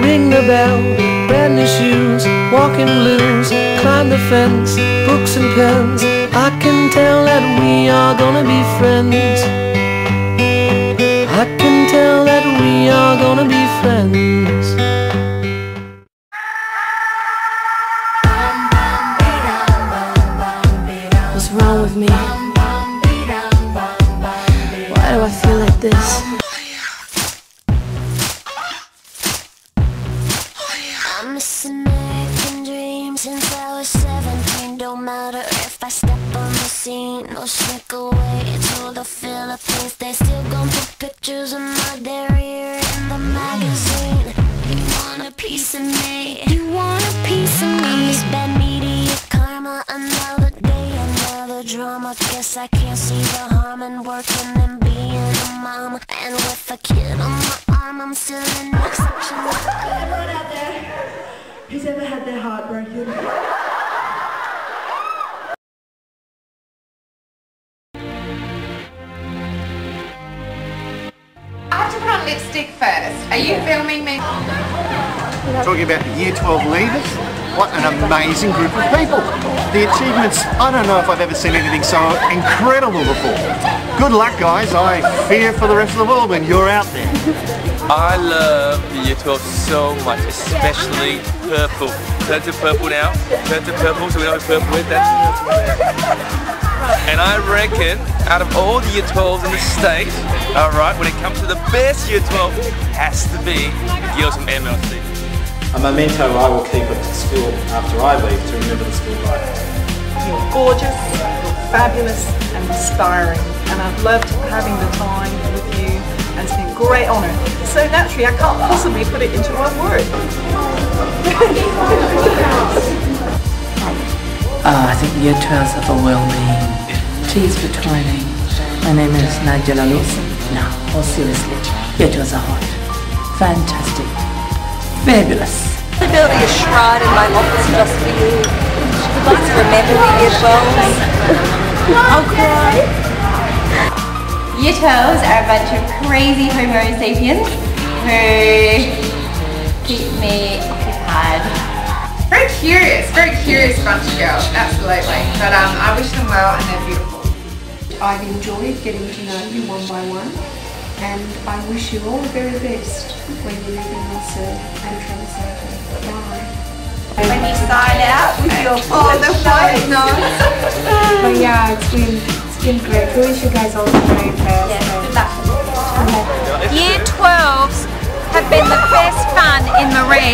ring the bell, brand new shoes, walking blues, climb the fence, books and pens. I can tell that we are gonna be friends. I can tell that we are gonna be friends. What's wrong with me? Why do I feel like this? I'm missing American dreams since I was 17. Don't matter if I step on the scene or sneak away to the Philippines. They still gon' put pictures of my derriere in the magazine. You want a piece of me? You want a piece of me? I'm this bad media karma. Another day, another drama. Guess I can't see the harm in working and being a mom. And with a kid on my arm, I'm still in exception. Everyone out there who's ever had their heart broken. I have to put on lipstick first. Are you filming me? Talking about the Year 12 leaders, what an amazing group of people. The achievements, I don't know if I've ever seen anything so incredible before. Good luck guys, I fear for the rest of the world when you're out there. I love the Year 12 so much, especially purple. Turn to purple now, turn to purple so we know what purple is, that's purple there. And I reckon, out of all the Year 12s in the state, alright, when it comes to the best Year 12, has to be the girls from MLC. A memento I will keep at school after I leave to remember the school life. You're gorgeous, you're fabulous and inspiring, and I've loved having the time with you and it's been a great honour. So naturally I can't possibly put it into one word. I think Year 12's are for well-being. Please for twining. My name is Nigella Lawson. No, all seriously, Year 12's are hot. Fantastic. Fabulous. I'm building a shrine in my office just for you. I'd like to remember the Year 12s. I'll cry. Year 12s are a bunch of crazy Homo sapiens who keep me occupied. Very curious bunch of girls, absolutely. But I wish them well and they're beautiful. I've enjoyed getting to know you one by one, and I wish you all the very best when you leave MLC and translate. Bye. When you sign out with your the white noise. But yeah, it's been great. We wish you guys all the very best. Yeah, good luck. Year 12s have been the best fun in the red.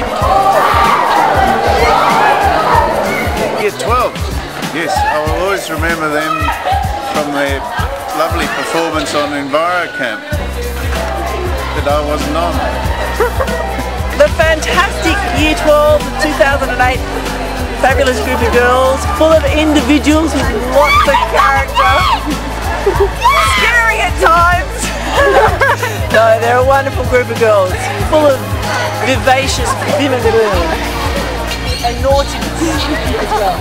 Year 12, yes, I will always remember them from their lovely performance on EnviroCamp that I wasn't on. The fantastic Year 12 2008 fabulous group of girls, full of individuals with lots of character. Scary at times. No, they're a wonderful group of girls, full of vivacious vim and bloom and naughtiness as well.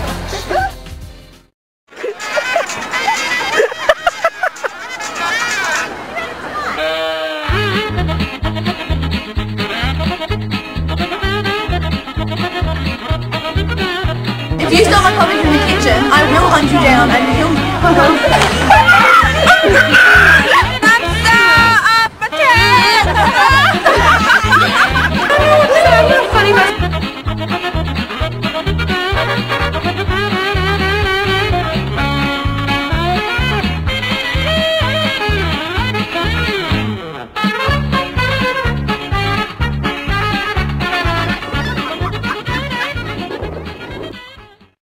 If you stole my coffee from the kitchen, I will hunt you down and kill you.